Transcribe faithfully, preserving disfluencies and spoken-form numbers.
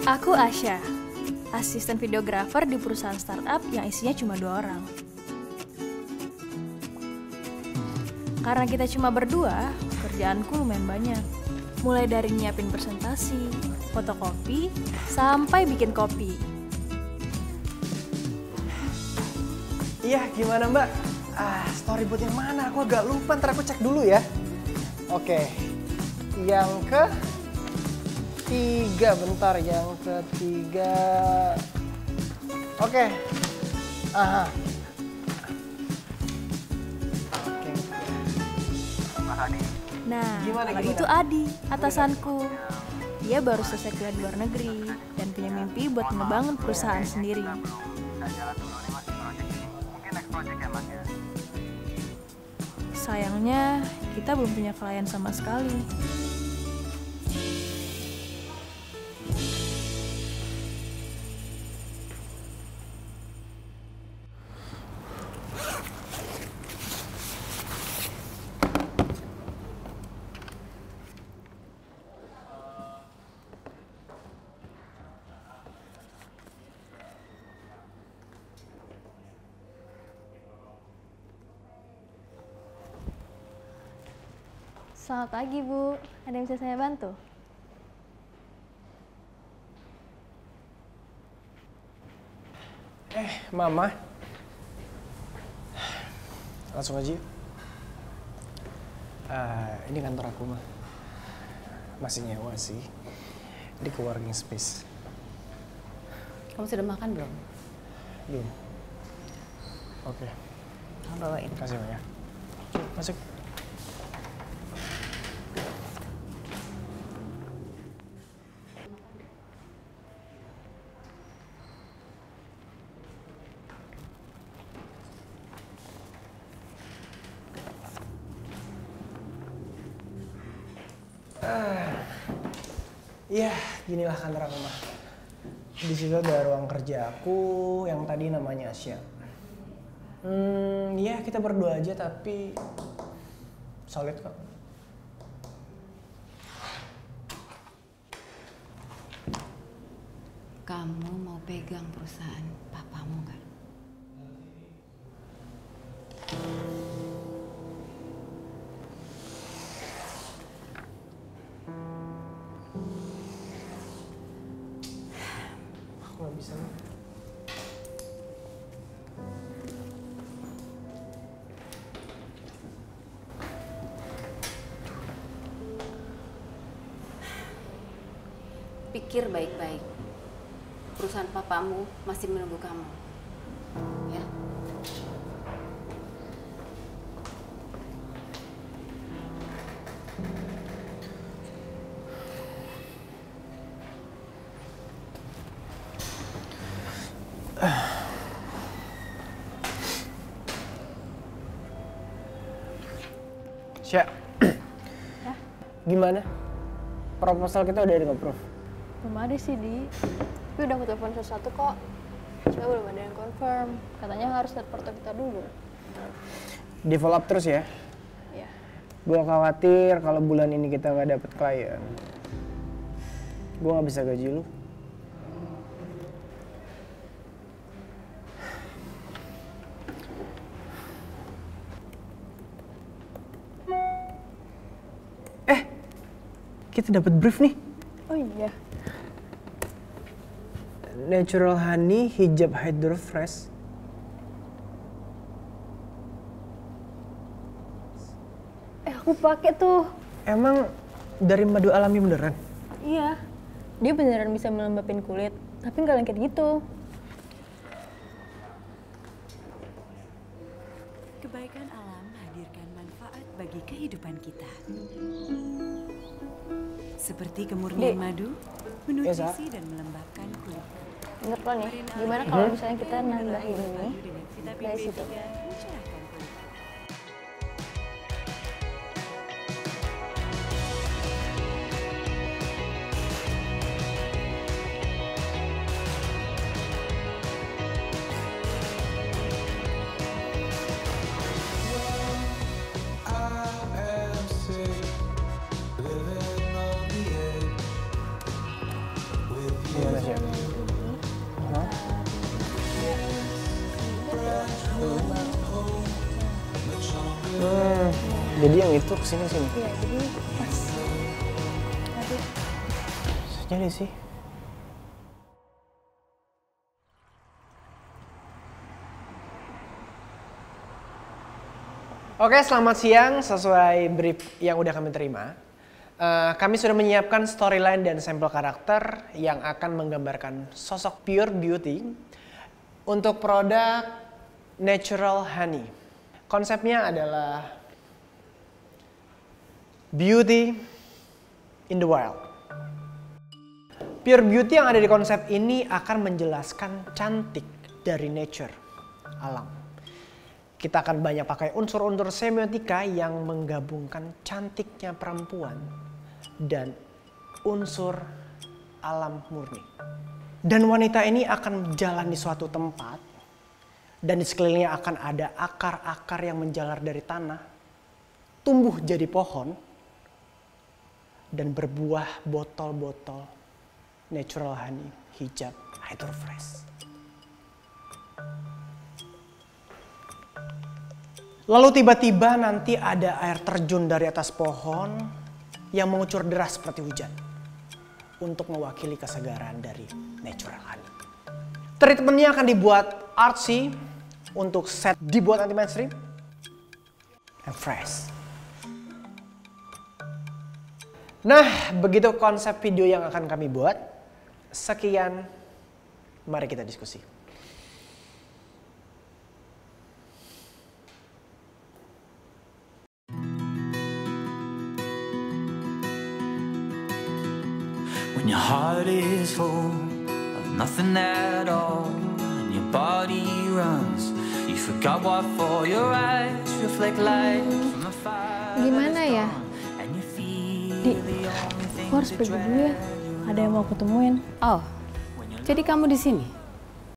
Aku Asya, asisten videografer di perusahaan startup yang isinya cuma dua orang. Karena kita cuma berdua, kerjaanku lumayan banyak. Mulai dari nyiapin presentasi, fotokopi, sampai bikin kopi. Iya, gimana Mbak? Ah, storyboard yang mana? Aku agak lupa, ntar aku cek dulu ya. Oke, yang ke tiga, bentar, yang ketiga. Oke, aha. Oke. Nah, Gimana, kalau gimana? itu Adi, atasanku. Dia baru selesai kuliah di luar negeri dan punya mimpi buat ngebangun perusahaan sendiri. Sayangnya, kita belum punya klien sama sekali. Selamat pagi, Bu. Ada yang bisa saya bantu? Eh, Mama. Langsung aja yuk. Uh, ini kantor aku, mah. Masih nyewa sih. Di co-working space. Kamu sudah makan belum? Belum. Oke. Kamu bawain. Kasih, Ma, ya. Yuk, masuk. Iya, ginilah kantor aku, mah. Di situ ada ruang kerja aku yang tadi namanya Asya. Hmm, ya kita berdua aja tapi solid kok. Kamu mau pegang perusahaan papamu kan? Aku nggak bisa. Pikir baik-baik. Perusahaan papamu masih menunggu kamu. Ya. Sya, Ya, gimana? Proposal kita udah di-approve? belum ada sih, Di. Tapi udah aku telepon sesuatu kok. Cuma belum ada yang confirm. Katanya harus lihat porto kita dulu. Di follow up terus ya? Ya. Gue khawatir kalau bulan ini kita nggak dapet klien. Gue nggak bisa gaji lu. Eh, kita dapat brief nih. Oh iya. Natural honey hijab hydro fresh. Eh, aku pakai tuh. Emang dari madu alami beneran? Iya. Dia beneran bisa melembabin kulit, tapi nggak lengket gitu. Kebaikan alam hadirkan manfaat bagi kehidupan kita. Seperti kemurnian Dek. madu, menutrisi dan melembabkan kulit. Menurut lo nih, gimana kalau misalnya kita nambahin ini dari situ? Mencerahkan kulit. Gimana Jadi yang itu kesini sini. Iya, jadi pas. Nanti. Jadi sih. Oke, selamat siang. Sesuai brief yang udah kami terima, uh, kami sudah menyiapkan storyline dan sampel karakter yang akan menggambarkan sosok pure beauty untuk produk Natural Honey. Konsepnya adalah beauty in the wild. Pure beauty yang ada di konsep ini akan menjelaskan cantik dari nature, alam. Kita akan banyak pakai unsur-unsur semiotika yang menggabungkan cantiknya perempuan dan unsur alam murni. Dan wanita ini akan jalan di suatu tempat dan di sekelilingnya akan ada akar-akar yang menjalar dari tanah, tumbuh jadi pohon, dan berbuah botol-botol natural honey hijab hydrofresh. Lalu tiba-tiba nanti ada air terjun dari atas pohon yang mengucur deras seperti hujan untuk mewakili kesegaran dari natural honey. Treatmentnya akan dibuat artsy untuk set dibuat anti mainstream and fresh. Nah, begitu konsep video yang akan kami buat. Sekian, mari kita diskusi. When your heart is full of nothing at all, and your body runs, you forgot what for. Your eyes reflect light from afar. Gimana ya? Di, aku harus pergi dulu ya. Ada yang mau ketemuin. Oh, jadi kamu di sini?